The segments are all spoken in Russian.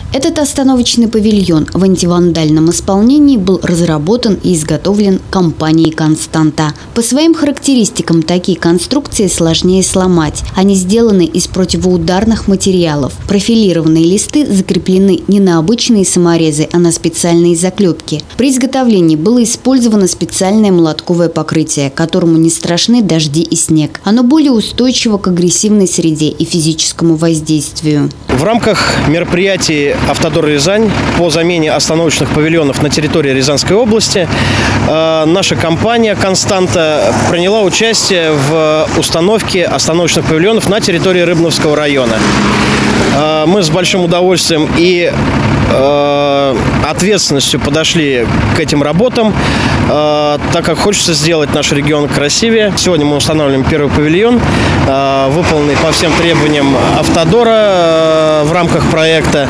Этот остановочный павильон в антивандальном исполнении был разработан и изготовлен компанией «Константа». По своим характеристикам такие конструкции сложнее сломать. Они сделаны из противоударных материалов. Профилированные листы закреплены не на обычные саморезы, а на специальные заклепки. При изготовлении было использовано специальное молотковое покрытие, которому не страшны дожди и снег. Оно более устойчиво к агрессивной среде и физическому воздействию. В рамках мероприятий «Автодор Рязань» по замене остановочных павильонов на территории Рязанской области наша компания «Константа» приняла участие в установке остановочных павильонов на территории Рыбновского района. Мы с большим удовольствием и ответственностью подошли к этим работам, так как хочется сделать наш регион красивее. Сегодня мы устанавливаем первый павильон, выполненный по всем требованиям «Автодора» в рамках проекта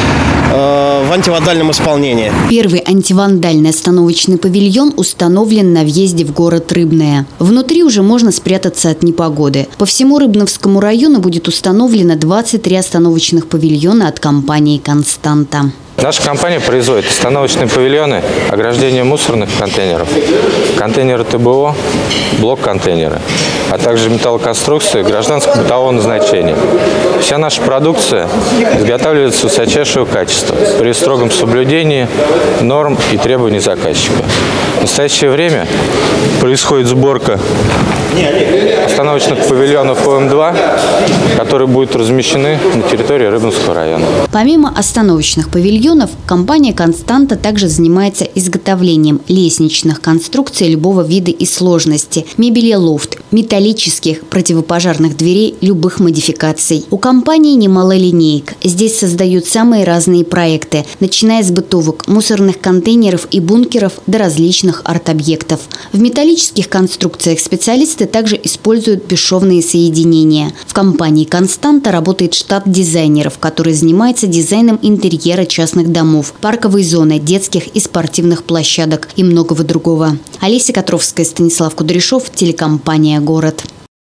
в антивандальном исполнении. Первый антивандальный остановочный павильон установлен на въезде в город Рыбное. Внутри уже можно спрятаться от непогоды. По всему Рыбновскому району будет установлено 23 остановочных павильона от компании «Константа». Наша компания производит остановочные павильоны, ограждение мусорных контейнеров, контейнеры ТБО, блок-контейнеры, а также металлоконструкции гражданского бытового назначения. Вся наша продукция изготавливается высочайшего качества при строгом соблюдении норм и требований заказчика. В настоящее время происходит сборка остановочных павильонов ОМ-2, которые будут размещены на территории Рыбновского района. Помимо остановочных павильонов, компания «Константа» также занимается изготовлением лестничных конструкций любого вида и сложности, мебели лофт, металлических противопожарных дверей любых модификаций. У компании немало линеек. Здесь создают самые разные проекты, начиная с бытовок, мусорных контейнеров и бункеров до различных арт-объектов. В металлических конструкциях специалисты также используют бесшовные соединения. В компании «Константа» работает штат дизайнеров, который занимается дизайном интерьера частных домов, парковой зоны, детских и спортивных площадок и многого другого. Олеся Котровская, Станислав Кудряшов, телекомпания «Город».